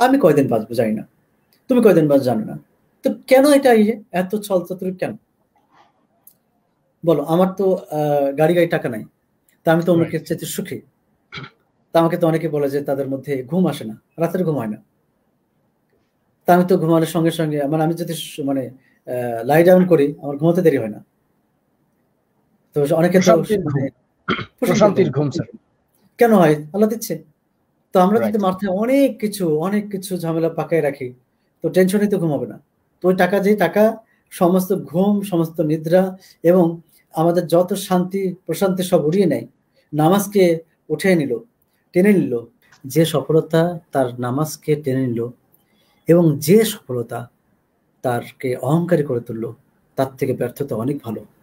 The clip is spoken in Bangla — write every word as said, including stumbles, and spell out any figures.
আমি কয়দিন বাঁচবো জানি না, তুমি কয়দিন বাঁচবো জানো না, তো কেন এটা এত ছল চাতুরি কেন বলো? আমার তো আহ গাড়ি গাড়ি টাকা নাই, তা আমি তো অনেকের চাইতে সুখী। তা আমাকে তো অনেকে বলে যে তাদের মধ্যে ঘুম আসে না, রাতের ঘুম হয় না। তা আমি তো ঘুমানোর সঙ্গে সঙ্গে মানে আমি যদি মানে লাই ডাউন করি আমার ঘুমাতে দেরি হয় না। তো অনেকে তো মানে প্রশান্তির ঘুম স্যার কেন হয়? আল্লাহ দিচ্ছে। তো আমরা যদি মাথায় অনেক কিছু অনেক কিছু ঝামেলা পাকায় রাখি তো টেনশনই তো ঘুম হবে না। তো ওই টাকা যে টাকা সমস্ত ঘুম, সমস্ত নিদ্রা এবং আমাদের যত শান্তি প্রশান্তি সব উড়িয়ে নেয়। নামাজকে উঠিয়ে নিল, টেনে নিল। যে সফলতা তার নামাজকে টেনে নিল এবং যে সফলতা তারকে অহংকারী করে তুললো, তার থেকে ব্যর্থতা অনেক ভালো।